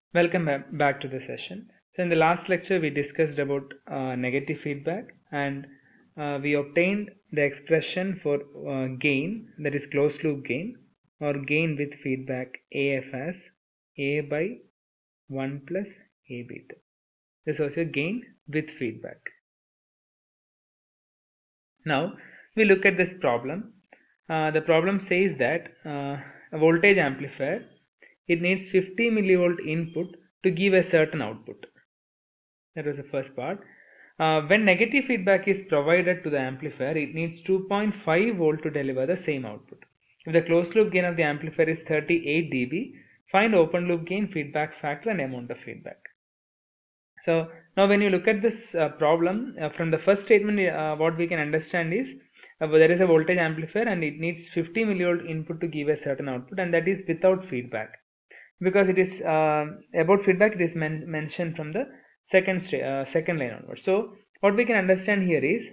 Welcome back to the session. So in the last lecture we discussed about negative feedback and we obtained the expression for gain, that is closed loop gain or gain with feedback AF as A by 1 plus A beta. This was your gain with feedback. Now we look at this problem. The problem says that a voltage amplifier, it needs 50 millivolt input to give a certain output. That was the first part. When negative feedback is provided to the amplifier, it needs 2.5 volt to deliver the same output. If the closed loop gain of the amplifier is 38 dB, find open loop gain, feedback factor and amount of feedback. So now when you look at this problem, from the first statement what we can understand is there is a voltage amplifier and it needs 50 millivolt input to give a certain output, and that is without feedback. Because it is about feedback, it is mentioned from the second line onwards. So what we can understand here is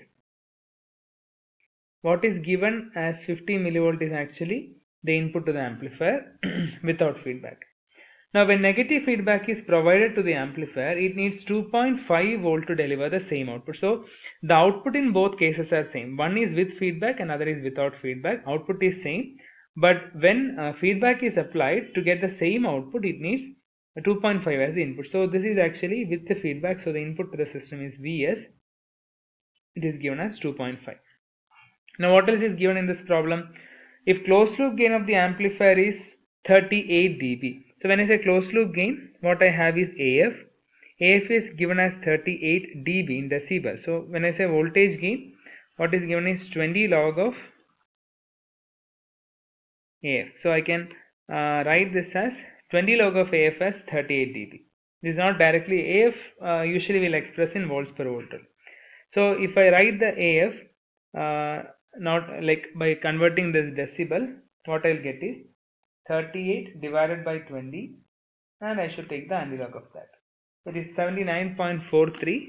what is given as 50 millivolt is actually the input to the amplifier without feedback. Now when negative feedback is provided to the amplifier, it needs 2.5 volt to deliver the same output. So the output in both cases are same. One is with feedback and other is without feedback. Output is same, but when feedback is applied to get the same output, it needs 2.5 as the input. So this is actually with the feedback. So the input to the system is Vs. It is given as 2.5. Now what else is given in this problem? If closed loop gain of the amplifier is 38 dB. So when I say closed loop gain, what I have is AF. AF is given as 38 dB in decibel. So when I say voltage gain, what is given is 20 log of AF. So I can write this as 20 log of AF as 38 dB. This is not directly AF, usually we will express in volts per volt. So if I write the AF, not like by converting this decibel, what I'll get is 38 divided by 20, and I should take the analog of that. It is 79.43.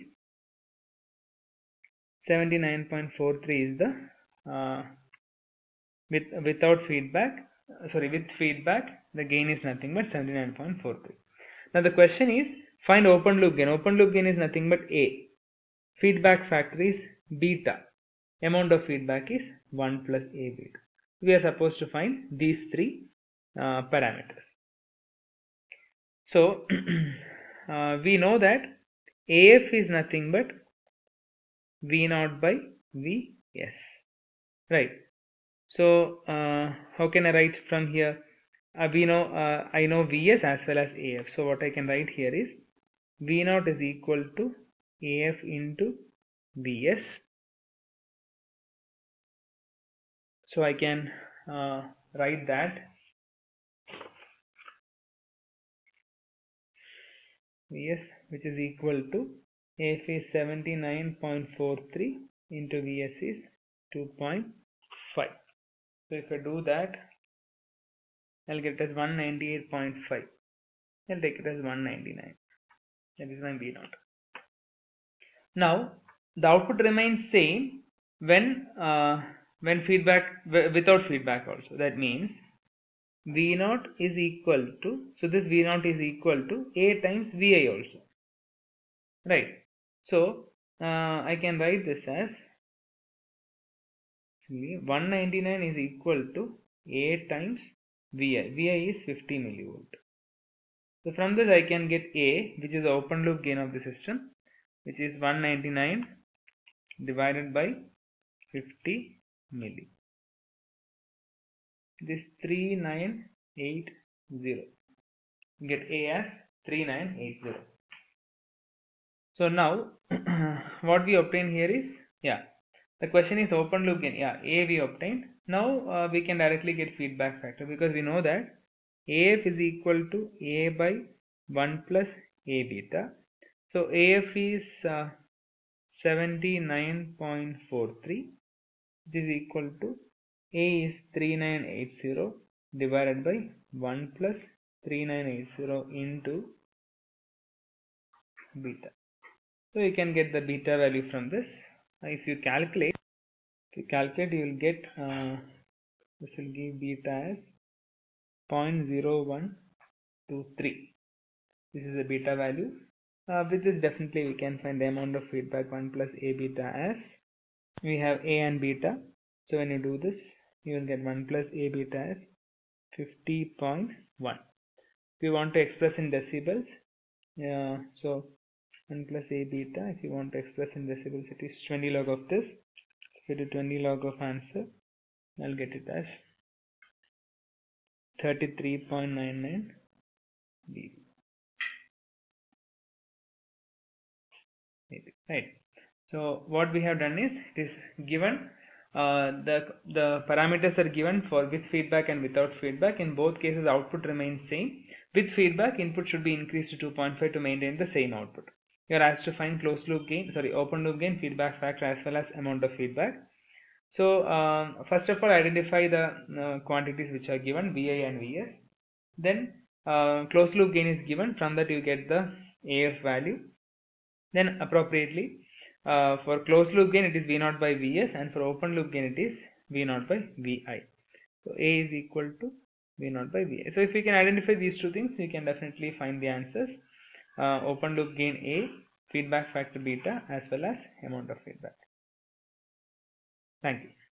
79.43 is the without feedback. With feedback, the gain is nothing but 79.43. Now the question is find open loop gain. Open loop gain is nothing but A. Feedback factor is beta. Amount of feedback is 1 plus A beta. We are supposed to find these three parameters. So we know that AF is nothing but V0 by Vs, right? So how can I write from here? I know Vs as well as AF. So what I can write here is V0 is equal to AF into Vs. So I can write that Vs, which is equal to AF is 79.43 into Vs is 2.5. So if I do that, I'll get it as 198.5. I'll take it as 199. That is my V0. Now the output remains same when feedback without feedback also. That means V0 is equal to, so this V0 is equal to A times Vi also, right? So I can write this as 199 is equal to A times Vi. Vi is 50 millivolt. So from this I can get A, which is the open loop gain of the system, which is 199 divided by 50 milli. This 3980. Get A as 3980. So now what we obtain here is, the question is open loop gain. A we obtained. Now we can directly get feedback factor, because we know that AF is equal to A by 1 plus A beta. So AF is 79.43, which is equal to A is 3980 divided by 1 plus 3980 into beta. So you can get the beta value from this. If you calculate, you will get this will give beta as 0.0123, This is the beta value. With this, definitely we can find the amount of feedback 1 plus A beta as we have A and beta. So when you do this, you will get 1 plus A beta as 50.1. If you want to express in decibels, so 1 plus A beta, if you want to express in decibels, it is 20 log of this. If you do 20 log of answer, I'll get it as 33.99 dB. Maybe, right? So what we have done is, it is given the parameters are given for with feedback and without feedback. In both cases, output remains same. With feedback, input should be increased to 2.5 to maintain the same output. You are asked to find closed loop gain, open loop gain, feedback factor, as well as amount of feedback. So first of all, identify the quantities which are given, Vi and Vs. Then closed loop gain is given. From that you get the AF value. Then appropriately, for closed loop gain it is V0 by Vs, and for open loop gain it is V0 by Vi. So A is equal to V0 by Vi. So if we can identify these two things, we can definitely find the answers. Open loop gain A, feedback factor beta, as well as amount of feedback. Thank you.